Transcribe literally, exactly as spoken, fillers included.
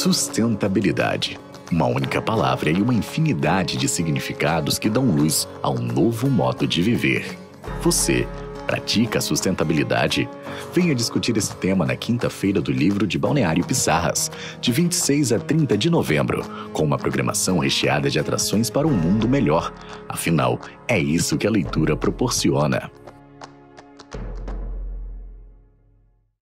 Sustentabilidade. Uma única palavra e uma infinidade de significados que dão luz a um novo modo de viver. Você pratica a sustentabilidade? Venha discutir esse tema na quinta-feira do livro de Balneário Pissarras, de vinte e seis a trinta de novembro, com uma programação recheada de atrações para um mundo melhor. Afinal, é isso que a leitura proporciona.